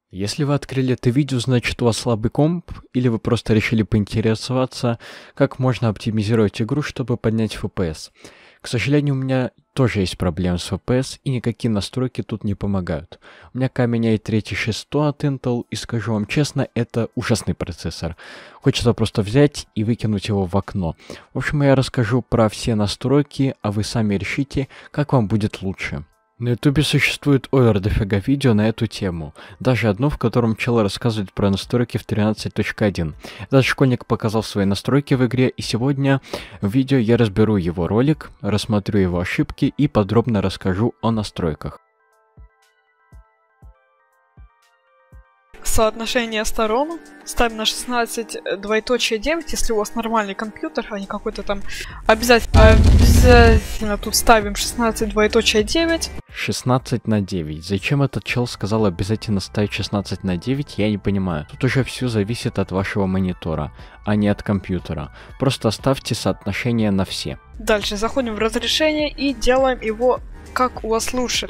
Если вы открыли это видео, значит у вас слабый комп, или вы просто решили поинтересоваться, как можно оптимизировать игру, чтобы поднять FPS. К сожалению, у меня тоже есть проблемы с FPS, и никакие настройки тут не помогают. У меня камень i3 6100 от Intel, и скажу вам честно, это ужасный процессор. Хочется просто взять и выкинуть его в окно. В общем, я расскажу про все настройки, а вы сами решите, как вам будет лучше. На ютубе существует дофига видео на эту тему. Даже одно, в котором чел рассказывает про настройки в 13.1. Этот школьник показал свои настройки в игре, и сегодня в видео я разберу его ролик, рассмотрю его ошибки и подробно расскажу о настройках. Соотношение сторон ставим на 16:9, если у вас нормальный компьютер, а не какой-то там. Обязательно тут ставим 16:9. 16:9. Зачем этот чел сказал обязательно ставить 16:9, я не понимаю. Тут уже все зависит от вашего монитора, а не от компьютера. Просто ставьте соотношение на все. Дальше заходим в разрешение и делаем его как у вас лучше.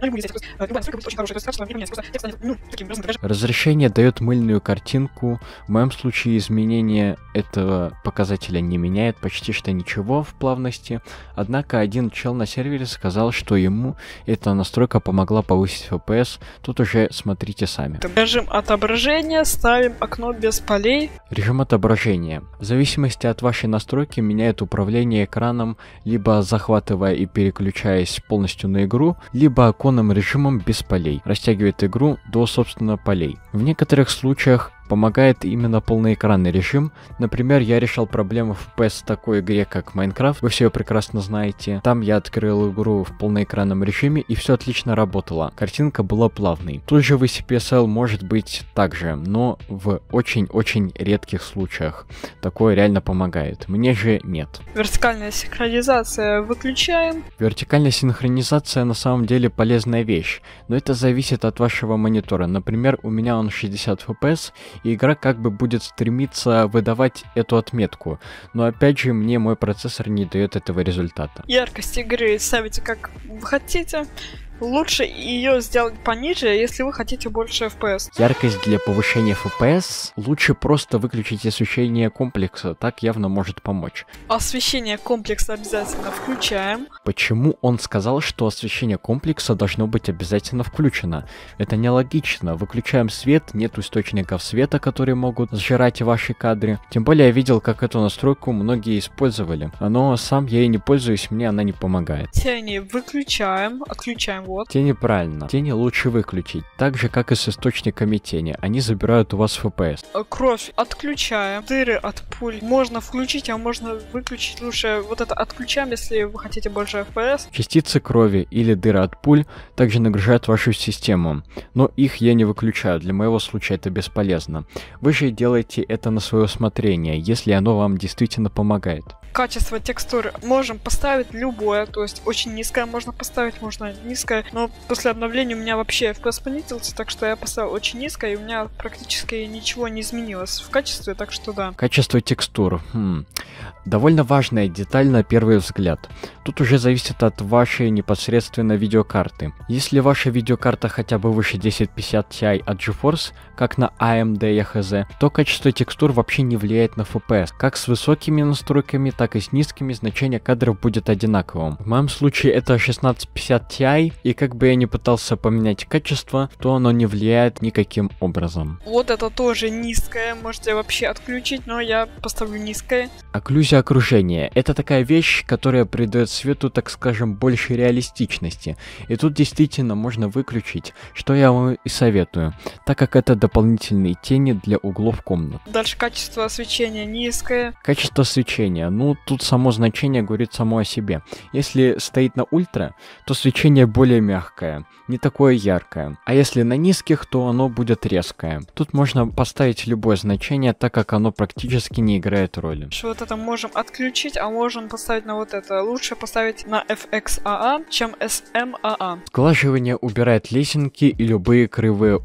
Разрешение дает мыльную картинку. В моем случае изменение этого показателя не меняет почти что ничего в плавности. Однако один чел на сервере сказал, что ему эта настройка помогла повысить FPS. Тут уже смотрите сами. Режим отображения ставим окно без полей. Режим отображения. В зависимости от вашей настройки меняет управление экраном, либо захватывая и переключаясь полностью на игру, либо оконным режимом без полей. Растягивает игру до, собственно, полей. В некоторых случаях помогает именно полноэкранный режим. Например, я решал проблему в FPS в такой игре, как Minecraft. Вы все ее прекрасно знаете. Там я открыл игру в полноэкранном режиме, и все отлично работало. Картинка была плавной. Тут же в CPSL может быть так же, но в очень-очень редких случаях такое реально помогает. Мне же нет. Вертикальная синхронизация выключаем. Вертикальная синхронизация на самом деле полезная вещь, но это зависит от вашего монитора. Например, у меня он 60 FPS, и игра как бы будет стремиться выдавать эту отметку. Но опять же, мне мой процессор не дает этого результата. Яркость игры ставите как вы хотите. Лучше ее сделать пониже, если вы хотите больше FPS. Яркость для повышения FPS лучше просто выключить освещение комплекса, так явно может помочь. Освещение комплекса обязательно включаем. Почему он сказал, что освещение комплекса должно быть обязательно включено? Это нелогично. Выключаем свет, нет источников света, которые могут сжирать ваши кадры. Тем более я видел, как эту настройку многие использовали. Но сам я ей не пользуюсь, мне она не помогает. Тени выключаем, отключаем. Вот. Тени правильно. Тени лучше выключить. Так же, как и с источниками тени. Они забирают у вас FPS. Кровь отключаем. Дыры от пуль можно включить, а можно выключить. Лучше вот это отключаем, если вы хотите больше FPS. Частицы крови или дыры от пуль также нагружают вашу систему. Но их я не выключаю. Для моего случая это бесполезно. Вы же делаете это на свое усмотрение, если оно вам действительно помогает. Качество текстуры можем поставить любое, то есть очень низкое можно поставить, можно низкое, но после обновления у меня вообще FPS понизился, так что я поставил очень низкое, и у меня практически ничего не изменилось в качестве, так что да. Качество текстур. Довольно важная деталь на первый взгляд. Тут уже зависит от вашей непосредственно видеокарты. Если ваша видеокарта хотя бы выше 1050 Ti от GeForce, как на AMD EHZ, то качество текстур вообще не влияет на FPS. Как с высокими настройками, так и с низкими значение кадров будет одинаковым. В моем случае это 1650 Ti, и как бы я ни пытался поменять качество, то оно не влияет никаким образом. Вот это тоже низкое, можете вообще отключить, но я поставлю низкое. Окклюзия окружения. Это такая вещь, которая придает свету, так скажем, больше реалистичности. И тут действительно можно выключить, что я вам и советую, так как это дополнительные тени для углов комнат. Дальше качество освещения низкое. Качество свечения. Тут само значение говорит само о себе. Если стоит на ультра, то свечение более мягкое, не такое яркое. А если на низких, то оно будет резкое. Тут можно поставить любое значение, так как оно практически не играет роли. Вот это можем отключить, а можем поставить на вот это. Лучше поставить на FXAA, чем SMAA. Сглаживание убирает лесенки и любые кривые углы.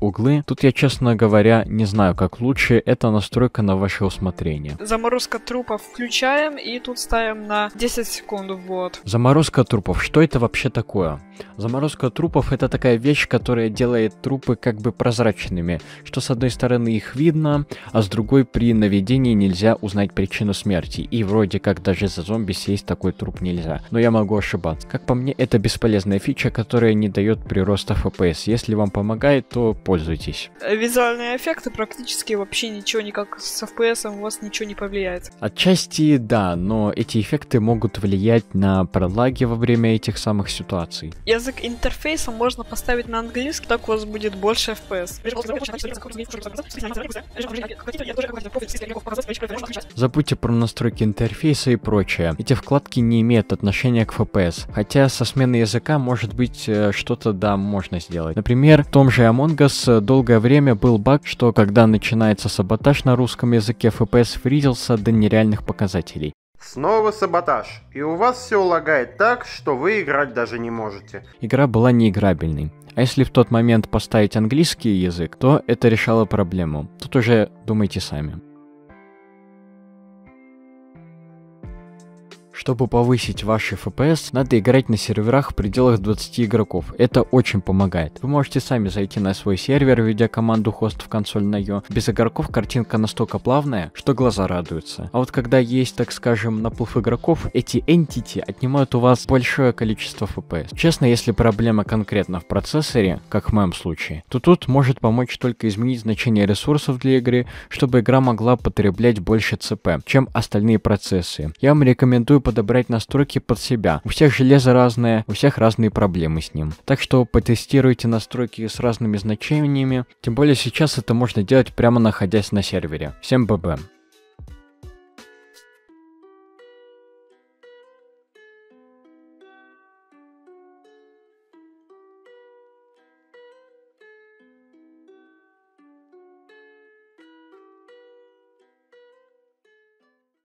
Тут я, честно говоря, не знаю, как лучше, это настройка на ваше усмотрение. Заморозка трупов включаем и тут ставим на 10 секунд ввод. Заморозка трупов. Что это вообще такое? Заморозка трупов — это такая вещь, которая делает трупы как бы прозрачными, что с одной стороны их видно, а с другой при наведении нельзя узнать причину смерти, и вроде как даже за зомби съесть такой труп нельзя, но я могу ошибаться. Как по мне, это бесполезная фича, которая не дает прироста FPS. Если вам помогает, то пользуйтесь. Визуальные эффекты практически вообще ничего, никак с FPS у вас ничего не повлияет. Отчасти да, но эти эффекты могут влиять на пролаги во время этих самых ситуаций. Язык интерфейса можно поставить на английский, так у вас будет больше FPS. Забудьте про настройки интерфейса и прочее. Эти вкладки не имеют отношения к FPS. Хотя со сменой языка может быть что-то да можно сделать. Например, в том же Among Us долгое время был баг, что когда начинается саботаж на русском языке, FPS фризился до нереальных показателей. Снова саботаж, и у вас все лагает так, что вы играть даже не можете. Игра была неиграбельной. А если в тот момент поставить английский язык, то это решало проблему. Тут уже думайте сами. Чтобы повысить ваши FPS, надо играть на серверах в пределах 20 игроков. Это очень помогает. Вы можете сами зайти на свой сервер, введя команду host в консоль.io. Без игроков картинка настолько плавная, что глаза радуются. А вот когда есть, так скажем, наплыв игроков, эти entity отнимают у вас большое количество FPS. Честно, если проблема конкретно в процессоре, как в моем случае, то тут может помочь только изменить значение ресурсов для игры, чтобы игра могла потреблять больше ЦП, чем остальные процессы. Я вам рекомендую подобрать настройки под себя. У всех железо разное, у всех разные проблемы с ним. Так что потестируйте настройки с разными значениями. Тем более сейчас это можно делать прямо находясь на сервере. Всем ББ.